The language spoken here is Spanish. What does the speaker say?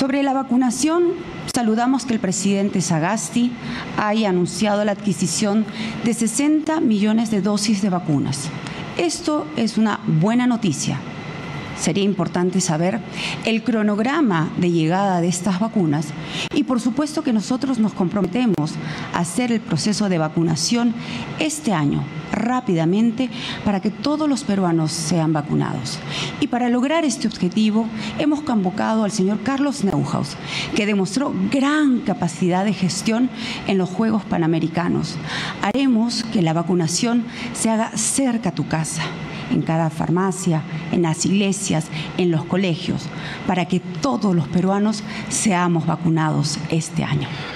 Sobre la vacunación, saludamos que el presidente Sagasti haya anunciado la adquisición de 60 millones de dosis de vacunas. Esto es una buena noticia. Sería importante saber el cronograma de llegada de estas vacunas y por supuesto que nosotros nos comprometemos a hacer el proceso de vacunación este año rápidamente para que todos los peruanos sean vacunados. Y para lograr este objetivo hemos convocado al señor Carlos Neuhaus, que demostró gran capacidad de gestión en los Juegos Panamericanos. Haremos que la vacunación se haga cerca a tu casa, en cada farmacia, en las iglesias, en los colegios, para que todos los peruanos seamos vacunados este año.